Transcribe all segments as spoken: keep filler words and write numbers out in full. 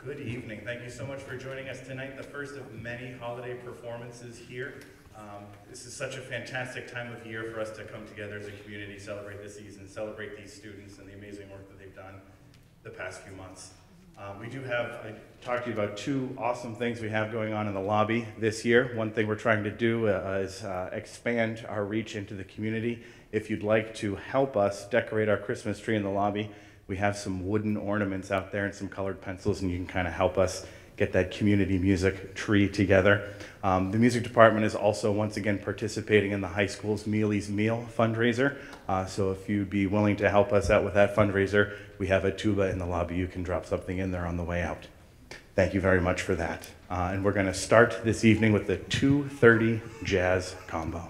Good evening. Thank you so much for joining us tonight, the first of many holiday performances here. Um, this is such a fantastic time of year for us to come together as a community, celebrate this season, celebrate these students and the amazing work that they've done the past few months. Um, we do have, I talked to you about two awesome things we have going on in the lobby this year. One thing we're trying to do uh, is uh, expand our reach into the community. If you'd like to help us decorate our Christmas tree in the lobby, we have some wooden ornaments out there and some colored pencils, and you can kind of help us get that community music tree together. Um, the music department is also once again participating in the high school's Mealy's Meal fundraiser. Uh, so if you'd be willing to help us out with that fundraiser, we have a tuba in the lobby. You can drop something in there on the way out. Thank you very much for that. Uh, and we're going to start this evening with the two thirty Jazz Combo.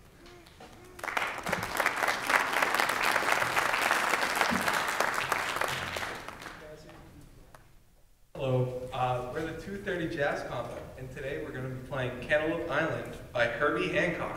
Hello, uh, we're the two thirty Jazz Combo, and today we're going to be playing Cantaloupe Island by Herbie Hancock.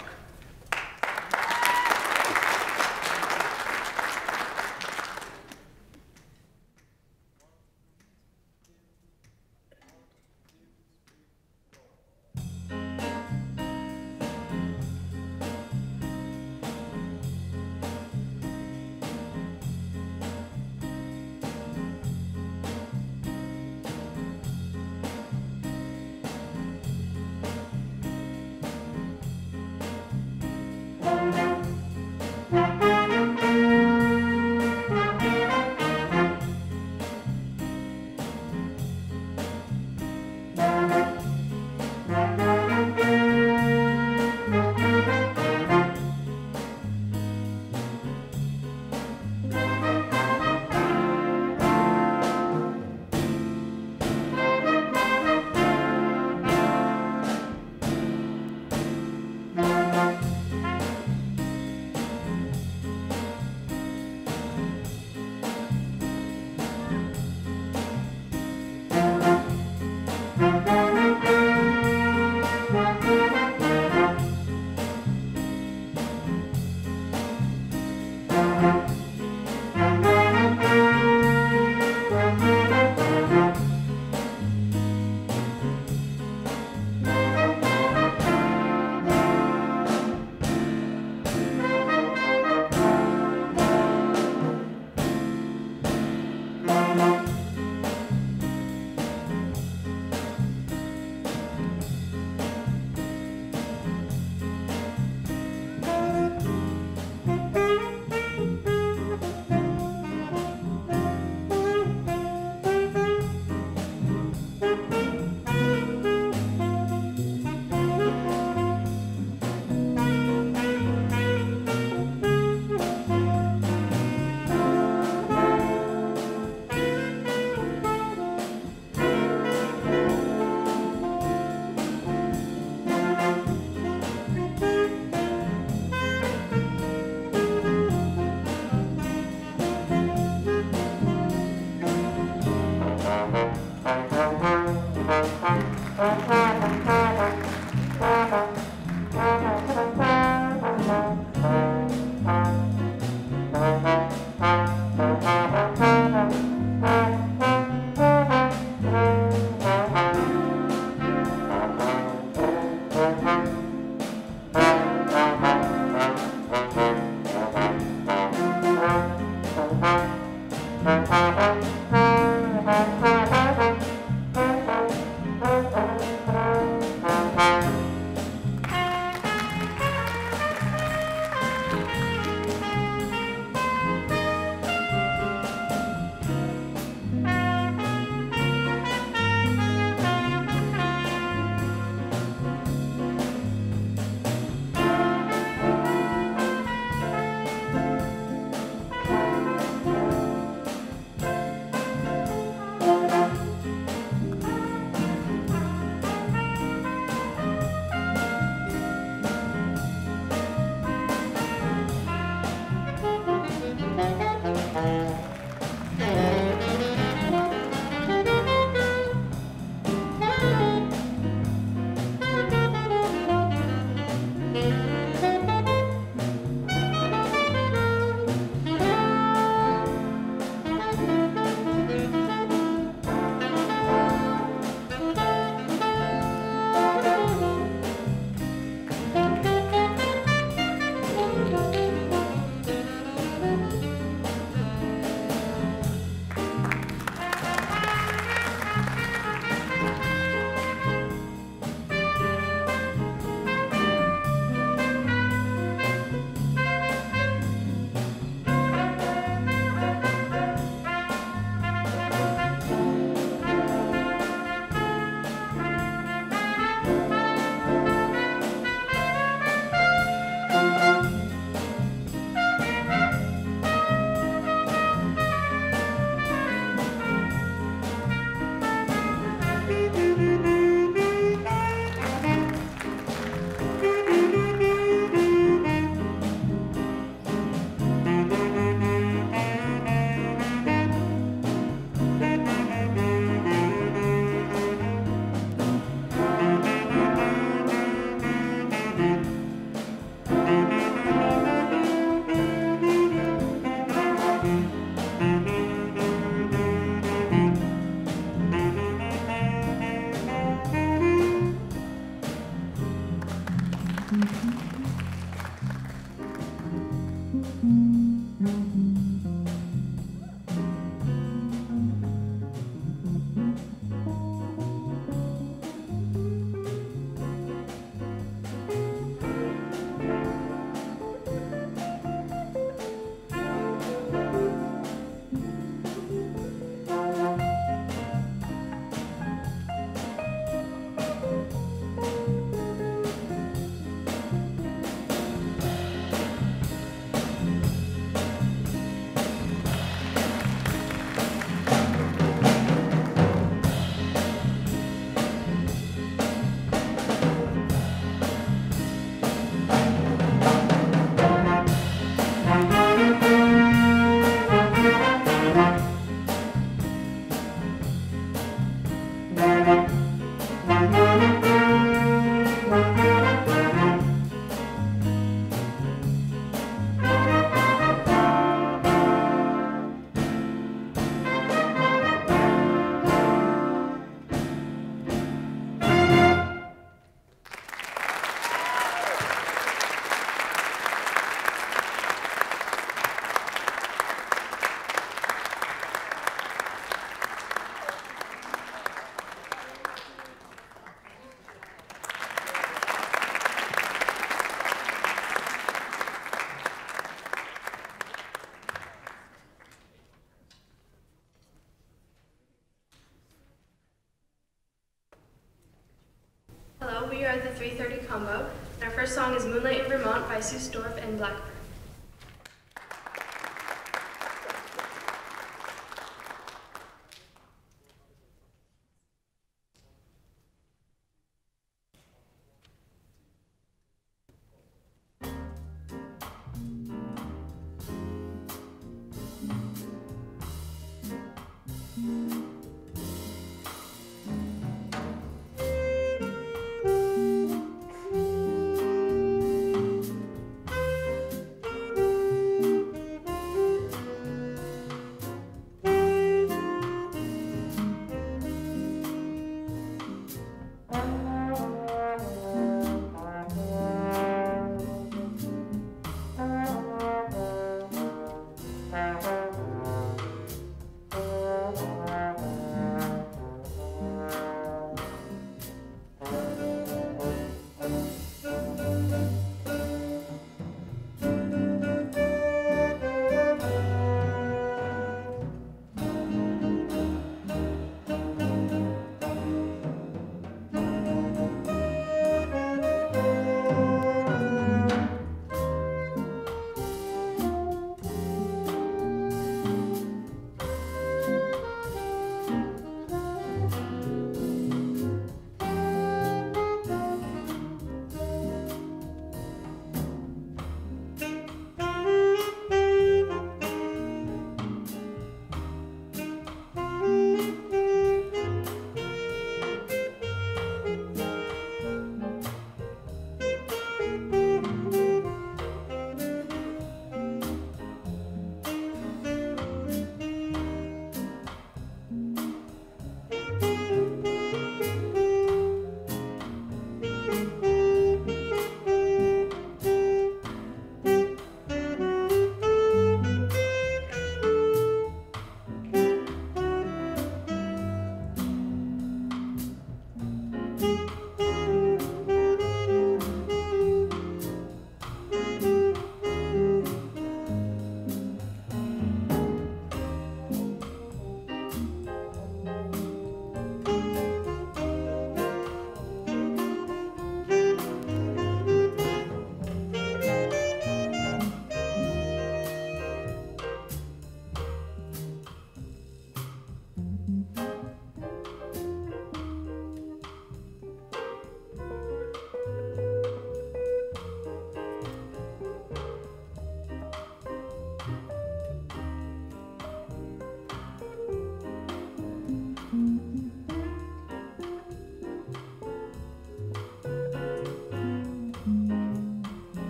three thirty combo. And our first song is Moonlight in Vermont by Sue Storff and Blackbird.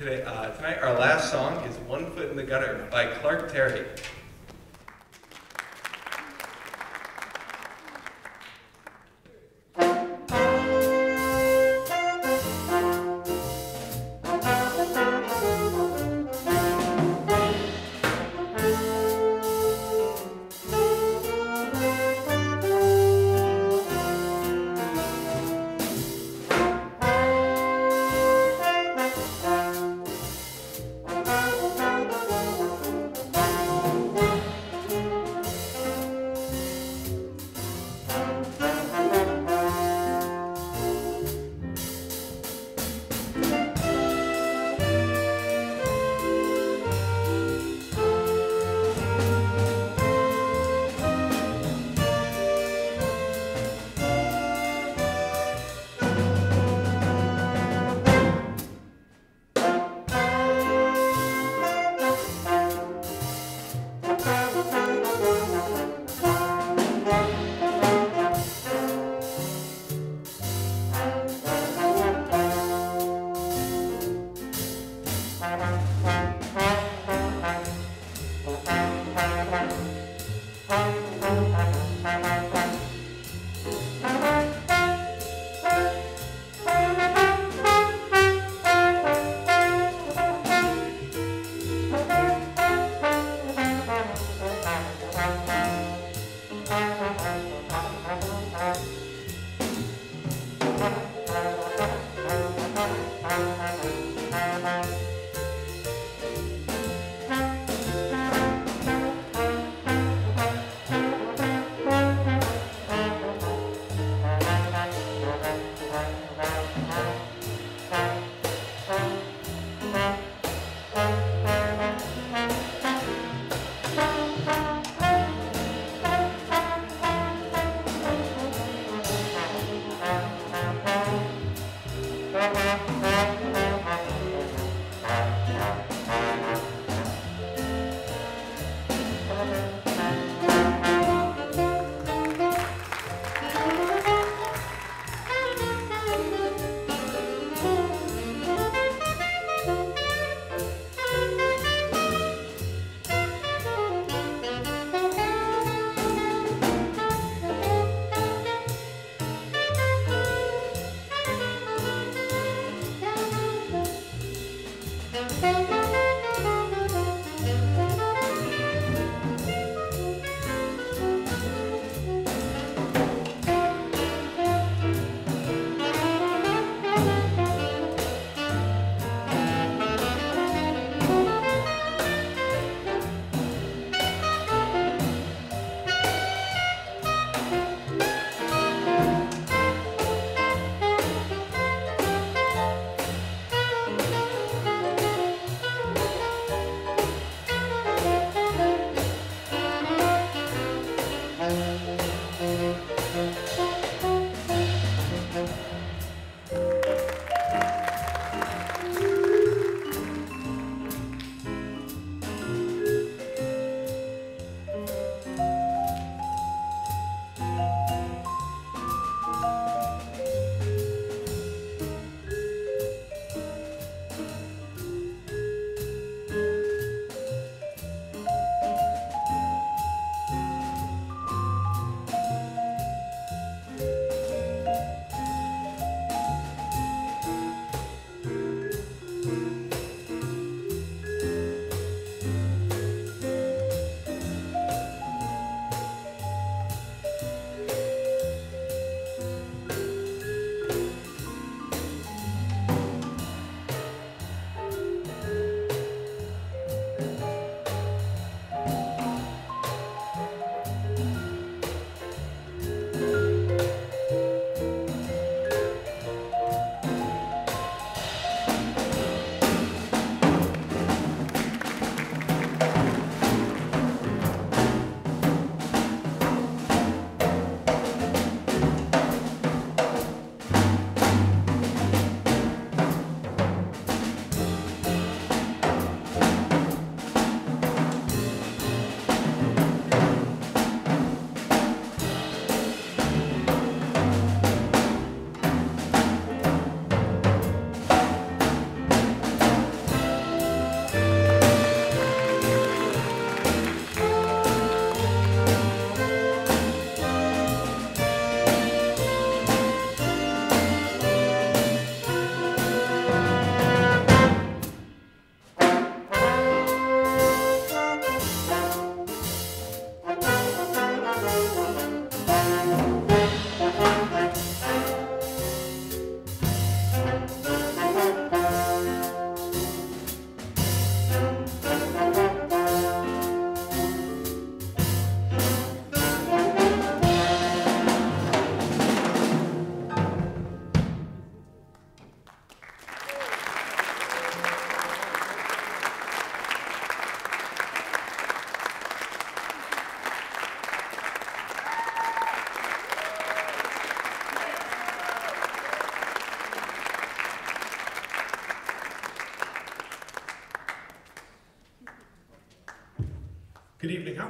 today, uh, tonight our last song is One Foot in the Gutter by Clark Terry.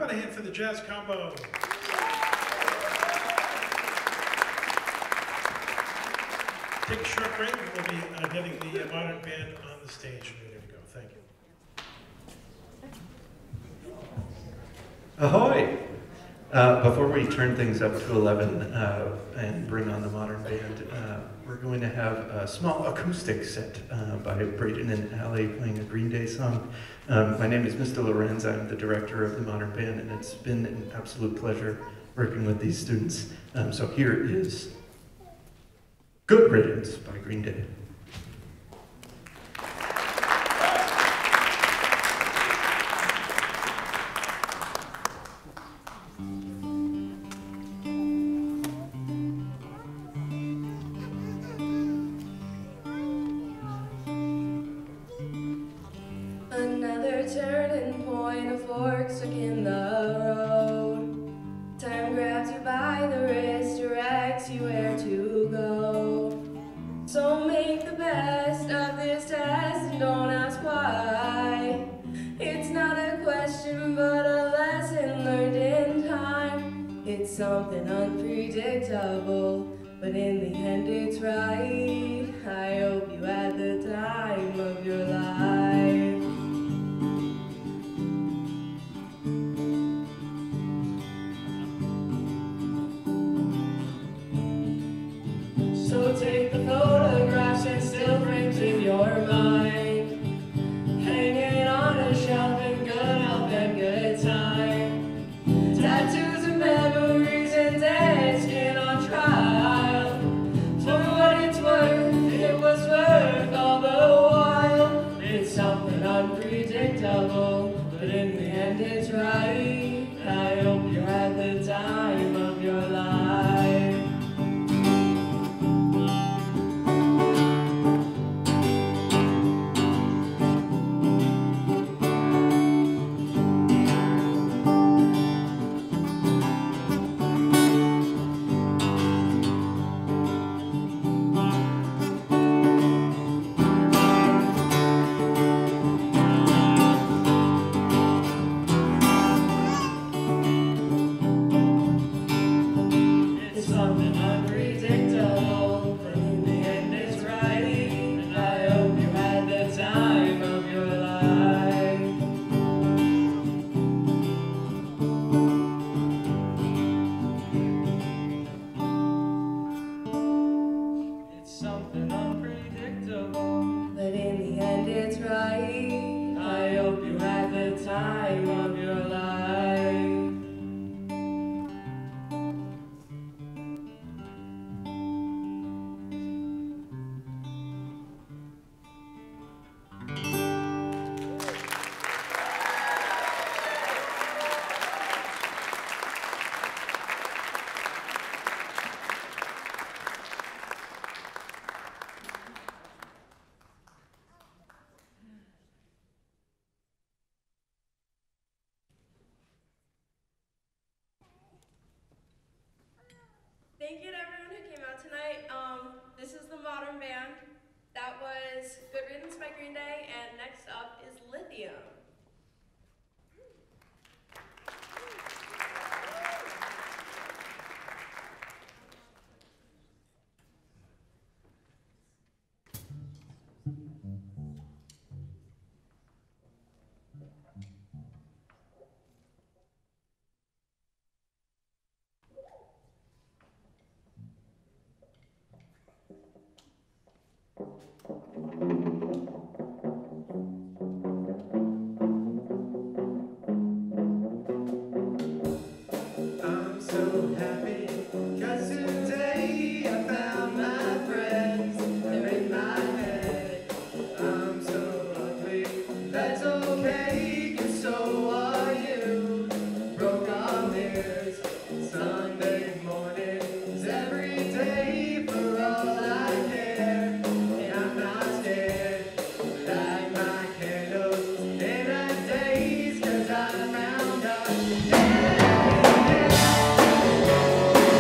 about a hand for the jazz combo? Take a short break, and we'll be uh, getting the uh, modern band on the stage. Ready to go. Thank you. Ahoy! Uh, before we turn things up to eleven uh, and bring on the modern band, uh, we're going to have a small acoustic set uh, by Braden and Allie playing a Green Day song. Um, my name is Mister Lorenz. I'm the director of the modern band, and it's been an absolute pleasure working with these students. Um, so here is Good Riddance by Green Day. Another turning point, a fork stuck in the road. Time grabs you by the wrist, directs you where to go. So make the best of this test and don't ask why. It's not a question but a lesson learned in time. It's something unpredictable, but in the end it's right. I hope you had the time of your life. So take the photographs and still frames in your mind, hanging on a shelf in good health and good time. Tattoos of memories and dead skin on trial. For what it's worth, it was worth all the while. It's something unpredictable, but in the end it's right. I hope you had the time of your life. Thank you to everyone who came out tonight. Um, this is the Modern Band. That was Good Riddance by Green Day, and next up is Lithium. Yeah.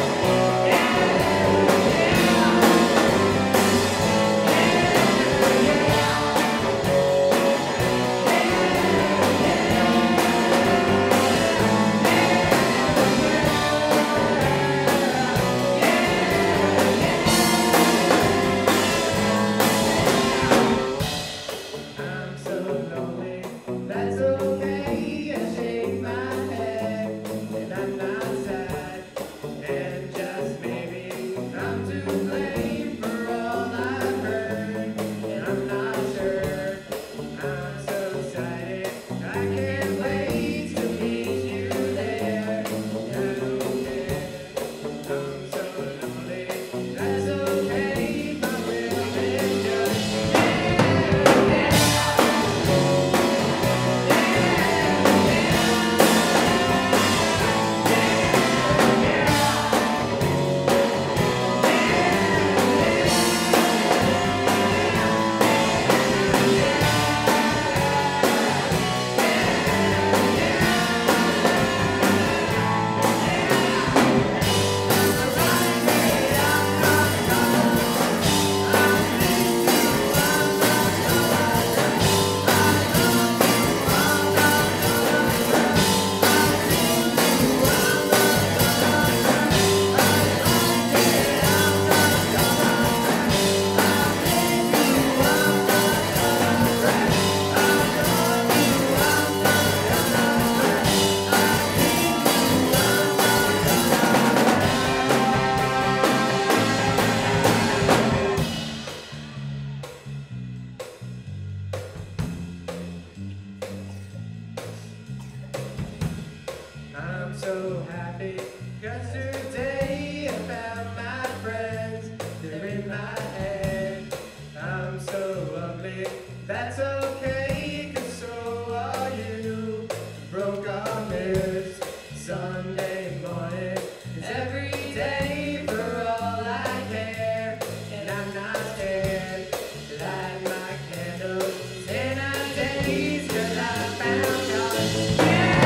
Yesterday about my friends, they're in my head. I'm so ugly, that's okay, cause so are you. Broke our mirrors, Sunday morning is every day for all I care. And I'm not scared, light my candles in our days, cause I found God.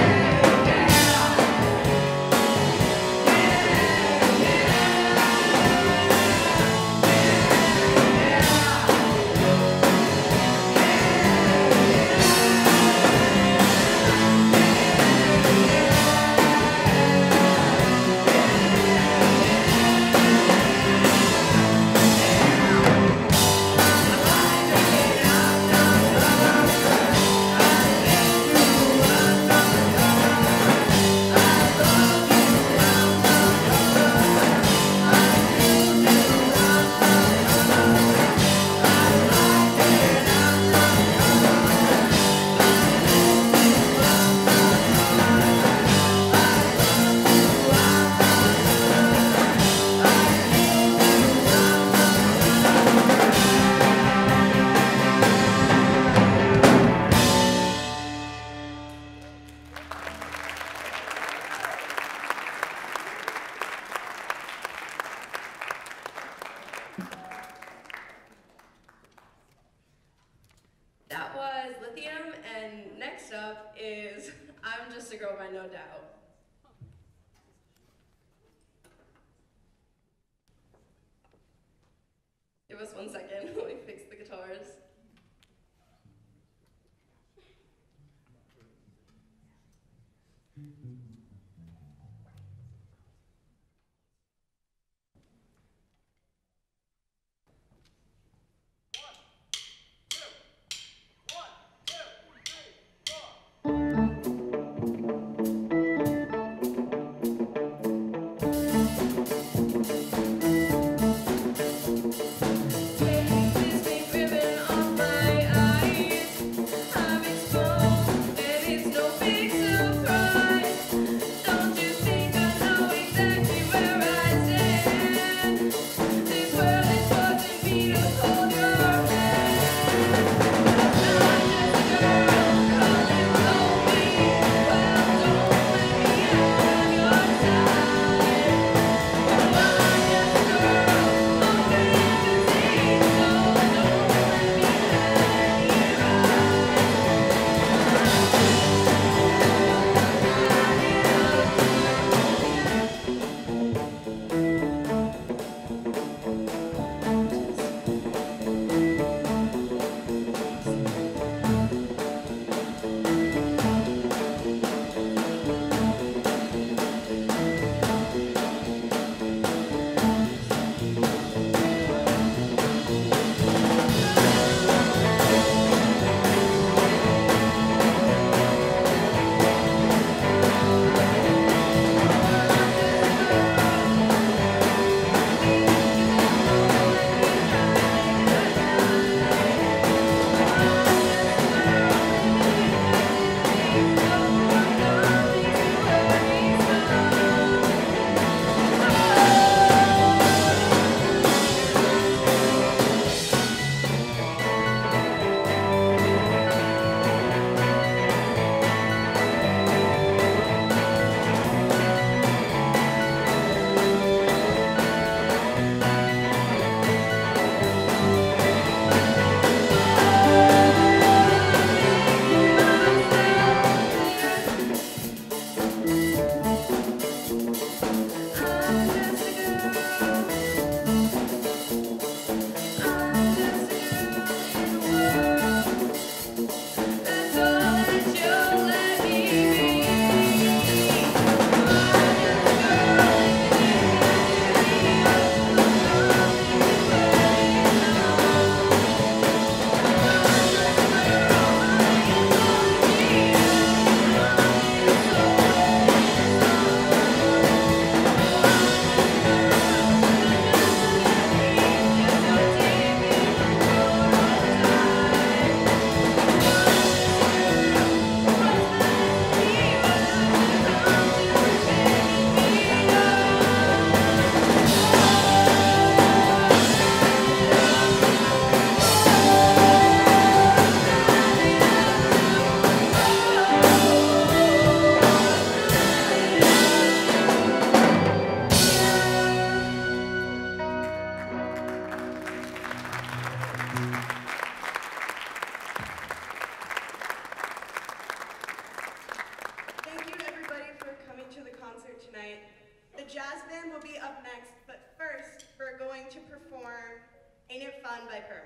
That was Lithium, and next up is I'm Just a Girl by No Doubt. Give us one second while we fix the guitars. Take Band will be up next, but first we're going to perform Ain't It Fun by Perma.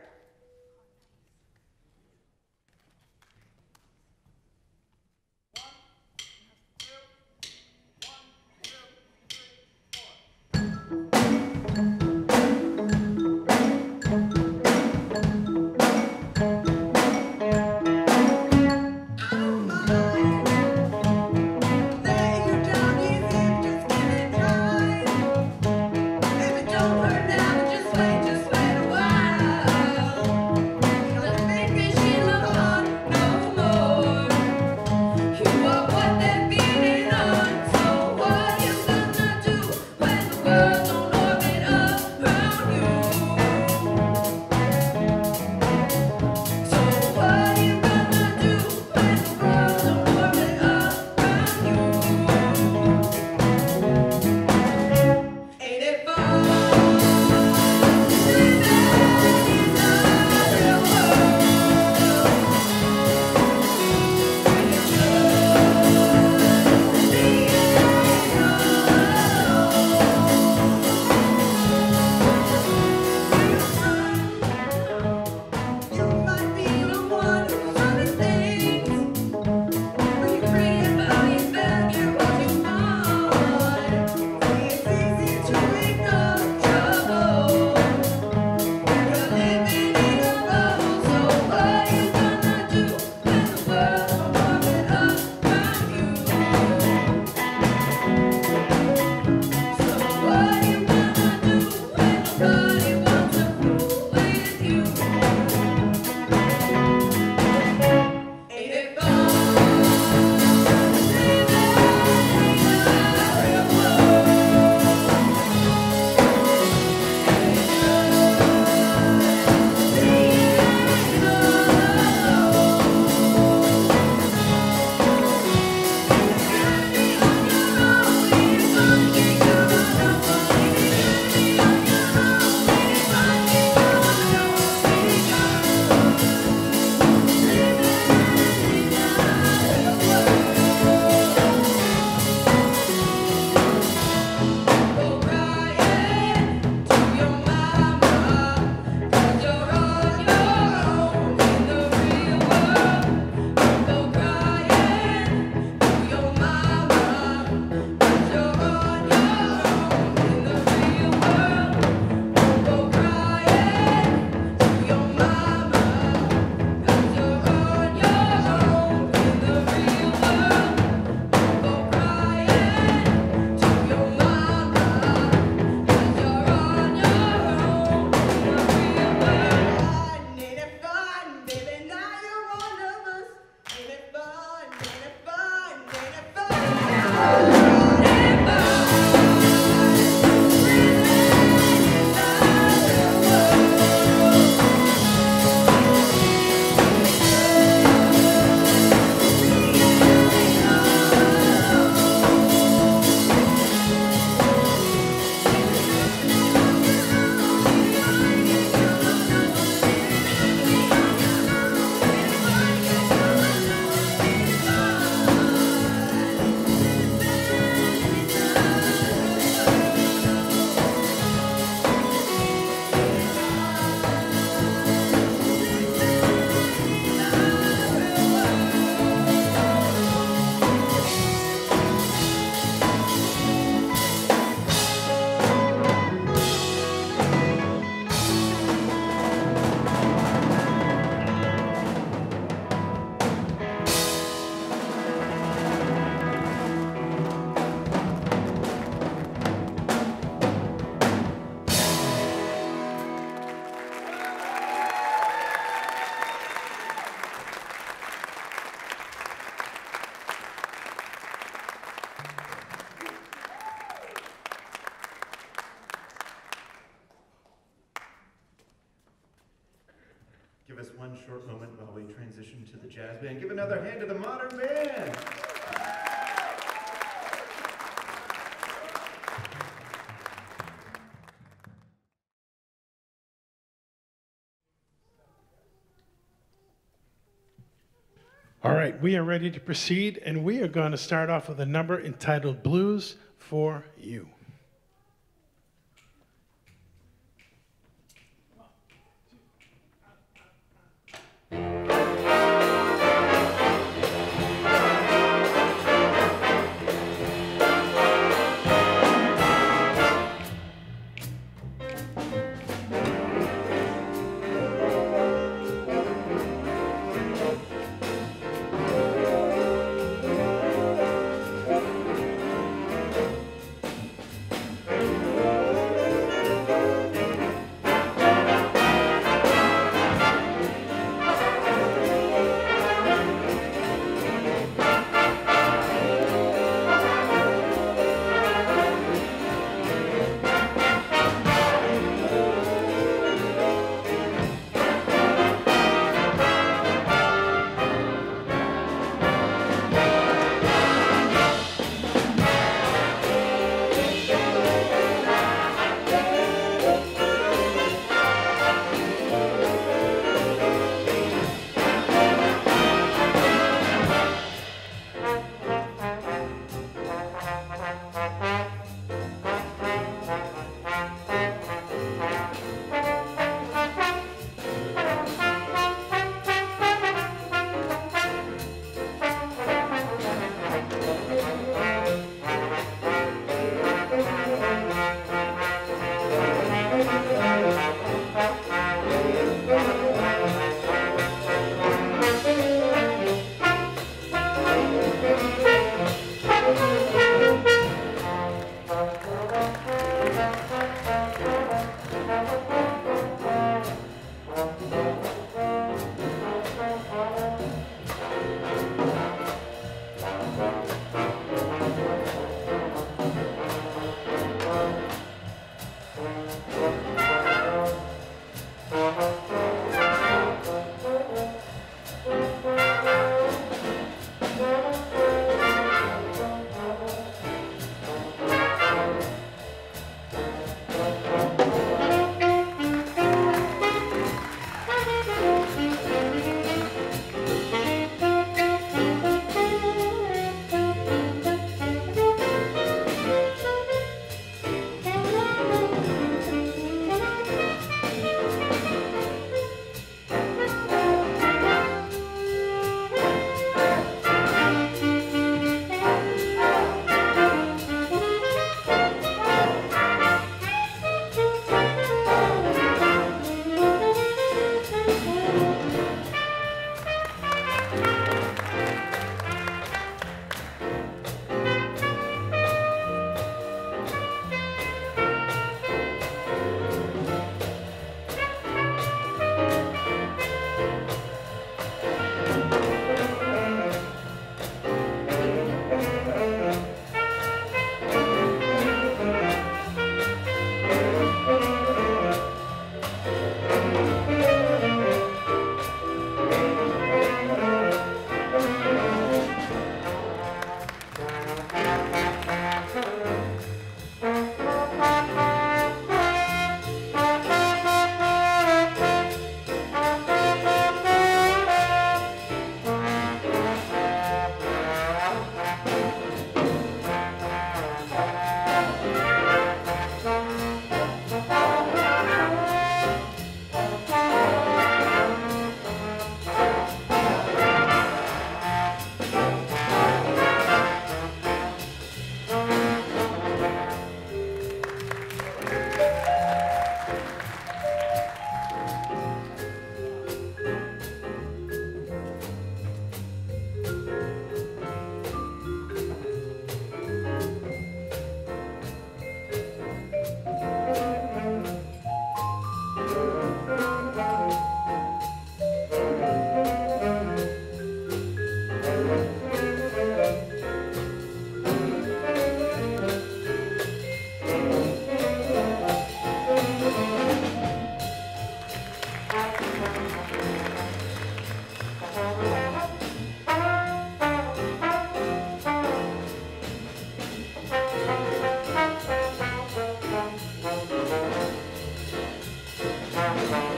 Give us one short moment while we transition to the jazz band. Give another hand to the modern band. All right, we are ready to proceed, and we are going to start off with a number entitled Blues for You.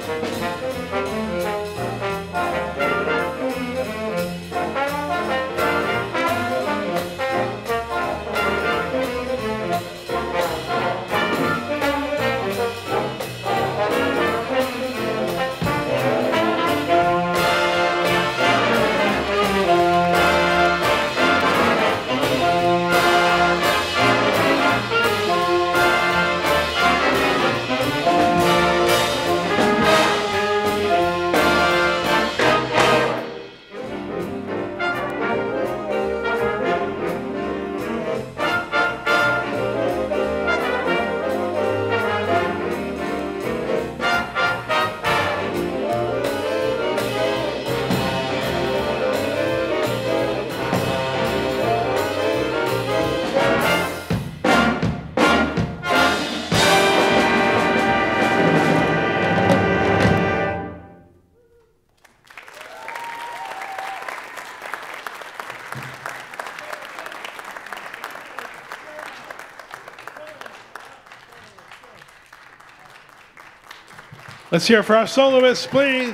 Let's hear it for our soloists, please.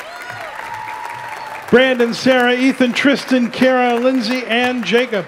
Brandon, Sarah, Ethan, Tristan, Kara, Lindsay, and Jacob.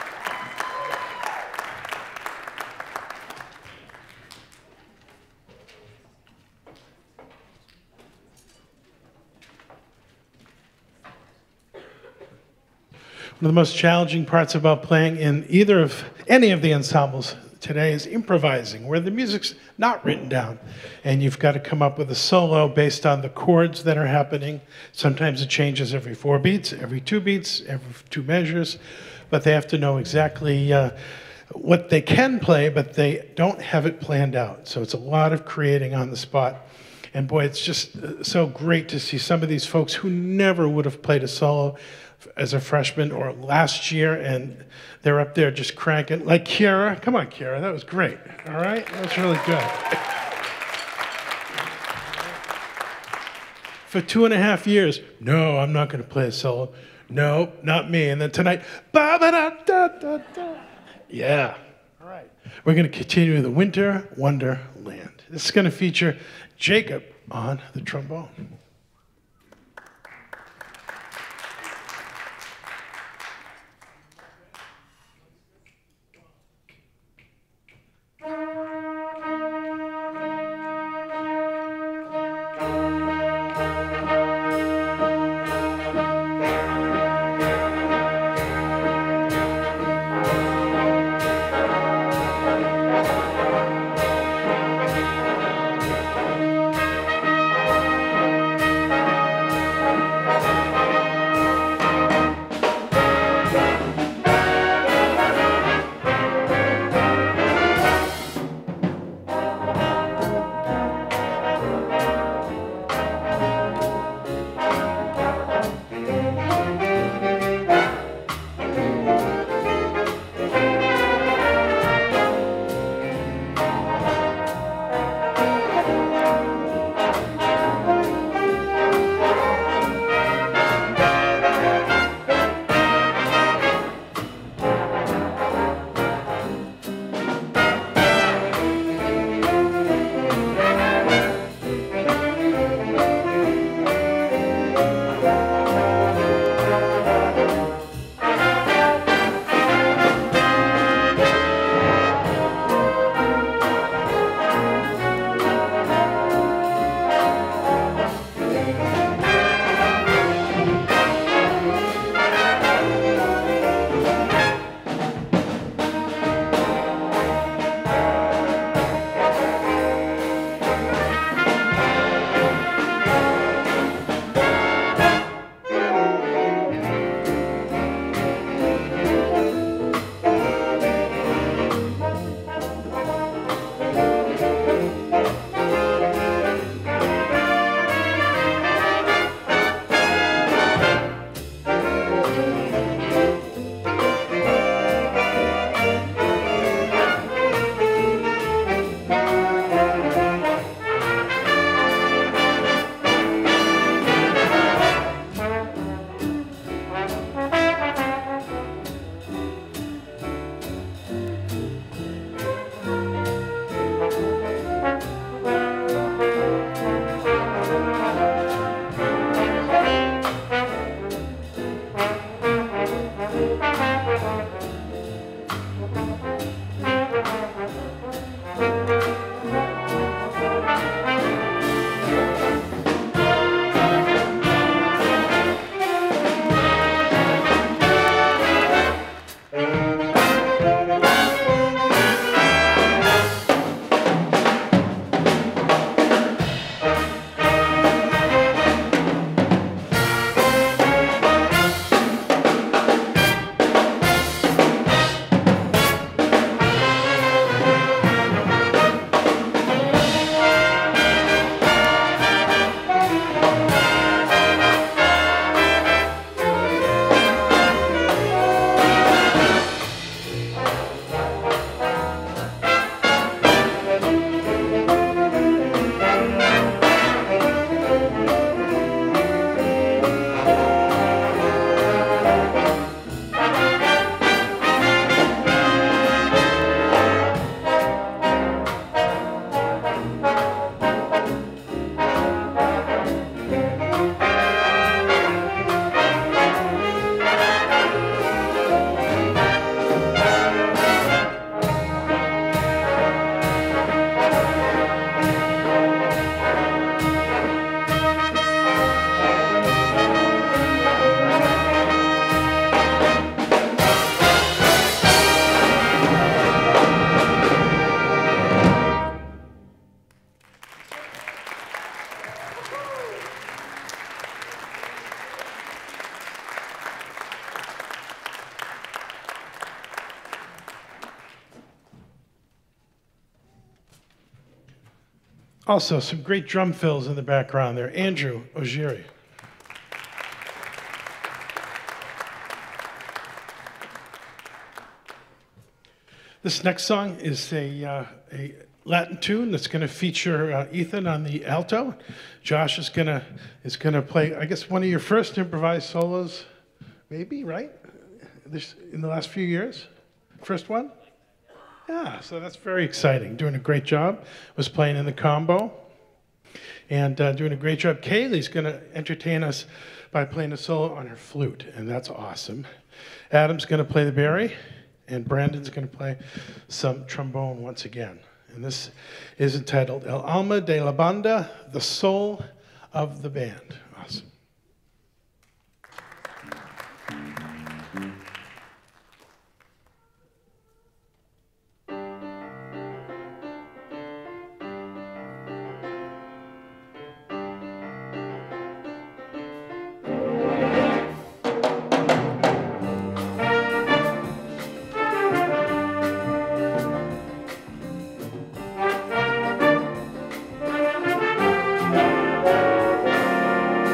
One of the most challenging parts about playing in either of any of the ensembles today is improvising, where the music's not written down. And you've got to come up with a solo based on the chords that are happening. Sometimes it changes every four beats, every two beats, every two measures. But they have to know exactly uh, what they can play, but they don't have it planned out. So it's a lot of creating on the spot. And boy, it's just so great to see some of these folks who never would have played a solo as a freshman or last year, and they're up there just cranking. Like Kiara. Come on, Kiara. That was great. All right? That was really good. For two and a half years, no, I'm not going to play a solo. No, not me. And then tonight, ba-ba-da-da-da-da. Yeah. All right. We're going to continue with the Winter Wonderland. This is going to feature Jacob on the trombone. Thank you. Also, some great drum fills in the background there. Andrew Ojiri. This next song is a, uh, a Latin tune that's going to feature uh, Ethan on the alto. Josh is going to is going to play, I guess, one of your first improvised solos, maybe, right? This in the last few years, first one. Yeah, so that's very exciting. Doing a great job. Was playing in the combo, and uh, doing a great job. Kaylee's going to entertain us by playing a solo on her flute, and that's awesome. Adam's going to play the bari, and Brandon's going to play some trombone once again. And this is entitled El Alma de la Banda, the soul of the band. Awesome. Thank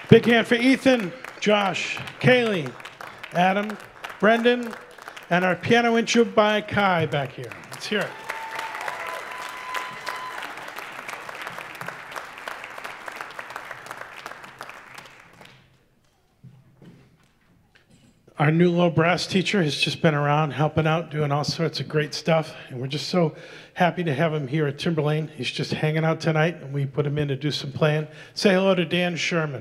Big hand for Ethan, Josh, Kaylee, Adam, Brendan, and our piano intro by Kai back here. Let's hear it. Our new low brass teacher has just been around helping out, doing all sorts of great stuff, and we're just so happy to have him here at Timberlane. He's just hanging out tonight, and we put him in to do some playing. Say hello to Dan Sherman.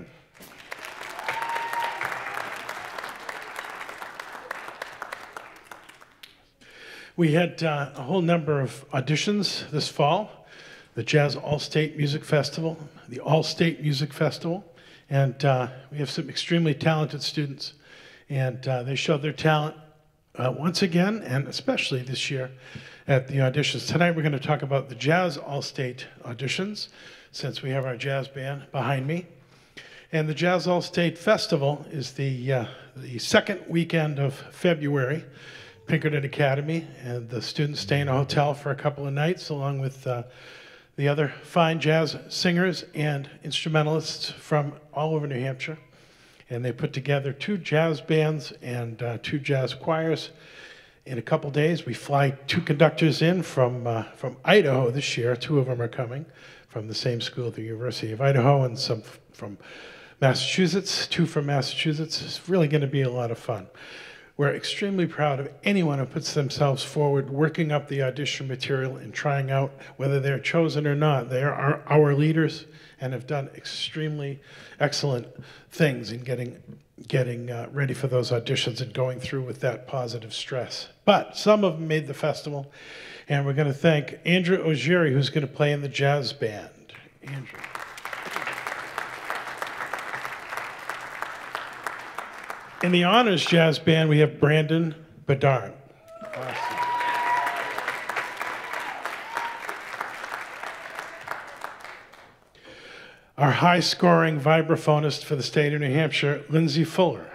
We had uh, a whole number of auditions this fall, the Jazz All-State Music Festival, the All-State Music Festival, and uh, we have some extremely talented students. And uh, they showed their talent uh, once again, and especially this year at the auditions. Tonight we're going to talk about the Jazz All-State auditions, since we have our jazz band behind me. And the Jazz All-State Festival is the, uh, the second weekend of February, Pinkerton Academy, and the students stay in a hotel for a couple of nights, along with uh, the other fine jazz singers and instrumentalists from all over New Hampshire. And they put together two jazz bands and uh, two jazz choirs. In a couple days, we fly two conductors in from, uh, from Idaho this year. Two of them are coming from the same school, the University of Idaho, and some f- from Massachusetts, two from Massachusetts. It's really going to be a lot of fun. We're extremely proud of anyone who puts themselves forward, working up the audition material and trying out whether they're chosen or not. They are our leaders and have done extremely excellent things in getting, getting uh, ready for those auditions and going through with that positive stress. But some of them made the festival, and we're going to thank Andrew Ojiri, who's going to play in the jazz band. Andrew. In the honors jazz band, we have Brandon Bedard. Awesome. Our high-scoring vibraphonist for the state of New Hampshire, Lindsay Fuller.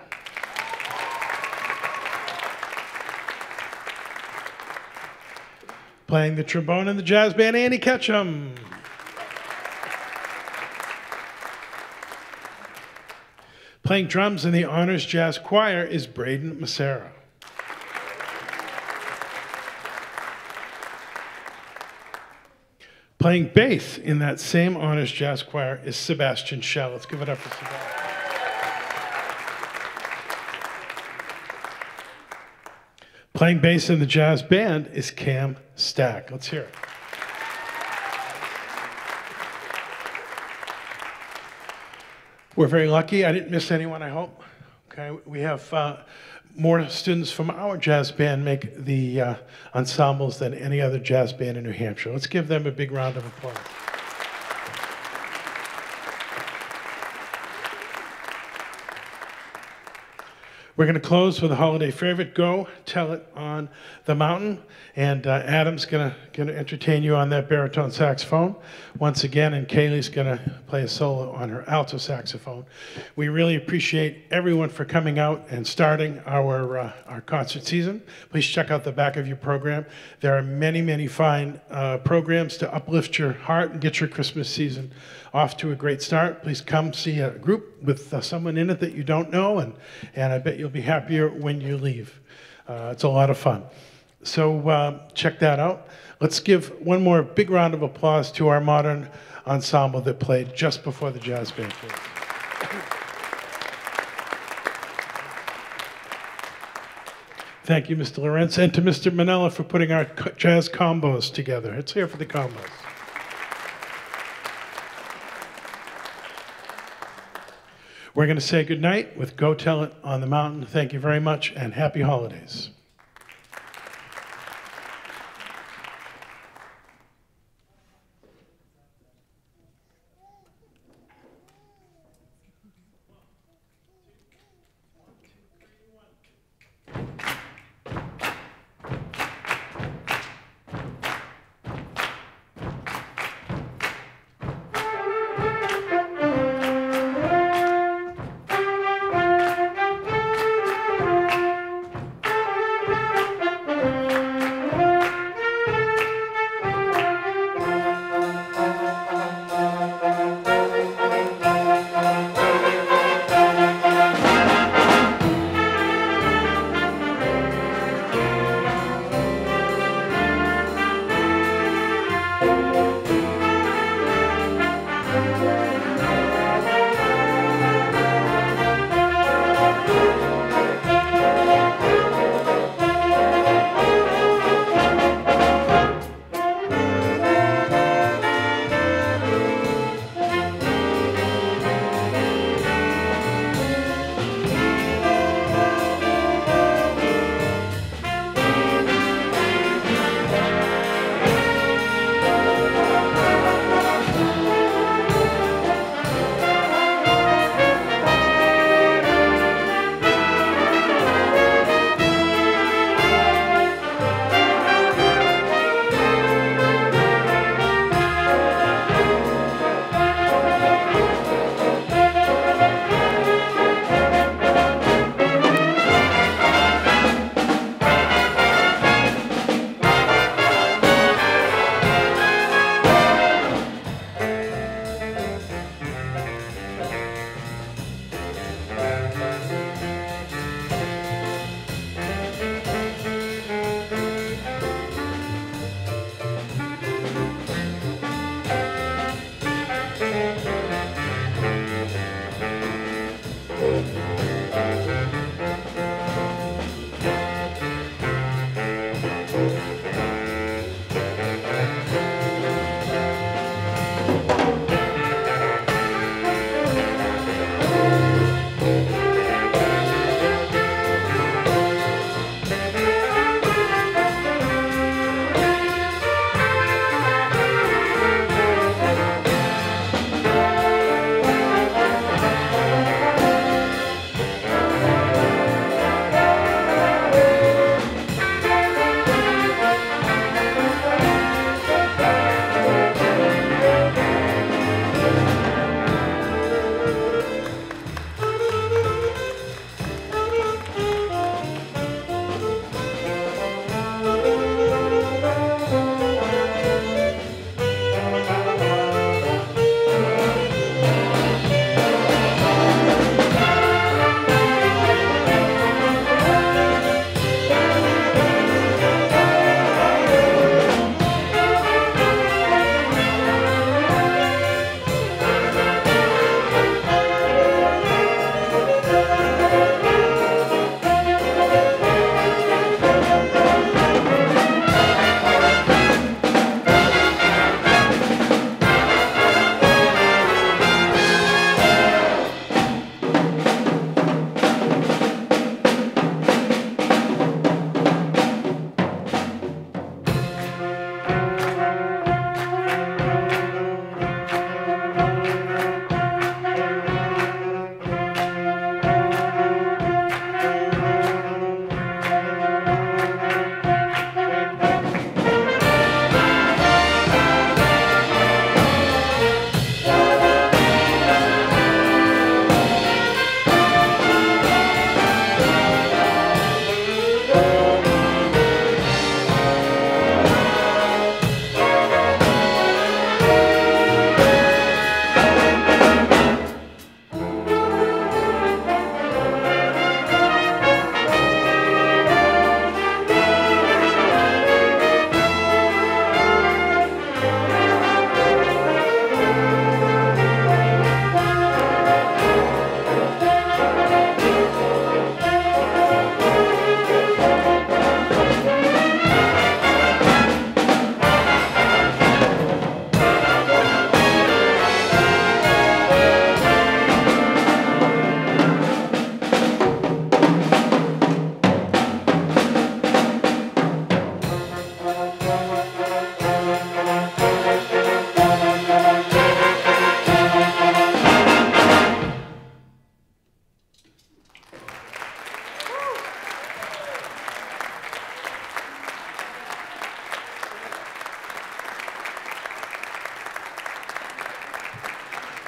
Playing the trombone in the jazz band, Annie Ketchum. Playing drums in the honors jazz choir is Braden Massera. Playing bass in that same honors jazz choir is Sebastian Schell. Let's give it up for Sebastian. Playing bass in the jazz band is Cam Stack. Let's hear it. We're very lucky. I didn't miss anyone, I hope. Okay, we have uh, more students from our jazz band make the uh, ensembles than any other jazz band in New Hampshire. Let's give them a big round of applause. We're going to close with a holiday favorite, Go Tell It on the Mountain. And uh, Adam's going to entertain you on that baritone saxophone once again, and Kaylee's going to play a solo on her alto saxophone. We really appreciate everyone for coming out and starting our, uh, our concert season. Please check out the back of your program. There are many, many fine uh, programs to uplift your heart and get your Christmas season off to a great start. Please come see a group with uh, someone in it that you don't know, and, and I bet you'll be happier when you leave. Uh, it's a lot of fun. So uh, check that out. Let's give one more big round of applause to our modern ensemble that played just before the jazz band played. Thank you, Mister Lorenz, and to Mister Manella for putting our jazz combos together. It's here for the combos. We're going to say goodnight with Go Tell It on the Mountain. Thank you very much, and happy holidays.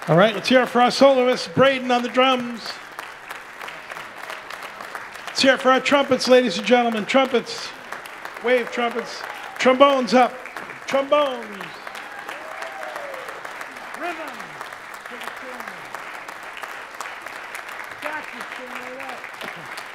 All right, let's hear it for our soloist, Braden on the drums. Let's hear it for our trumpets, ladies and gentlemen. Trumpets, wave trumpets. Trombones up, trombones. Rhythm. Give it to 'em. Jack, you sing it up.